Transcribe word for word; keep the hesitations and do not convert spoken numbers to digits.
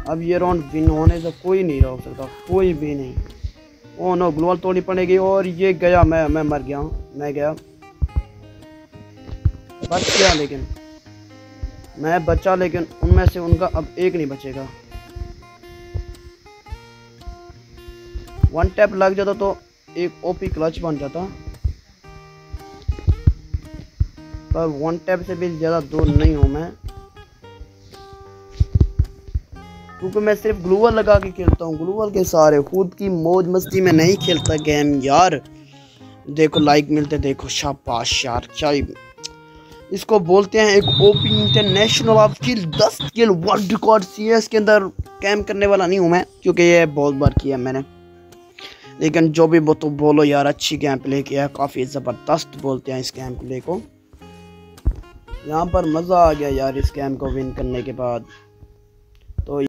अब ये round win होने से कोई नहीं रोक सकता, कोई भी नहीं। ओ नो, ग्लोबल तोड़नी पड़ेगी और ये गया, मैं मैं मर गया हूँ, मैं गया, बच गया, लेकिन मैं बचा, लेकिन उनमें से उनका अब एक नहीं बचेगा। वन टैप लग जाता तो एक ओपी क्लच बन जाता, पर वन टैप से भी ज़्यादा दूर नहीं हूँ मैं, क्योंकि मैं सिर्फ ग्लूवल लगा के खेलता हूँ। ग्लूवल के सारे खुद की मौज मस्ती में नहीं खेलता गेम यार। देखो लाइक मिलते, देखो शाबाश यार, क्या इसको बोलते हैं एक ओपी इंटरनेशनल ऑफ किल, दस किल वर्ल्ड रिकॉर्ड। सीएस के अंदर कैम करने वाला नहीं हूँ मैं, क्योंकि ये बहुत बार किया मैंने, लेकिन जो भी वो तो बोलो यार, अच्छी गेम प्ले किया, काफ़ी ज़बरदस्त बोलते हैं इस गेम प्ले को। यहाँ पर मज़ा आ गया यार इस गेम को विन करने के बाद।